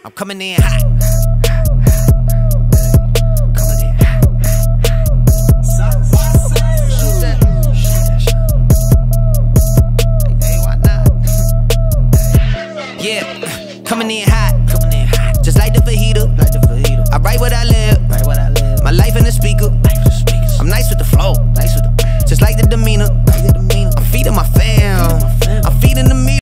I'm coming in hot. Coming in hot. Shoot that. Hey, why not? Yeah, coming in hot. Just like the fajita. I write what I live. My life in the speaker.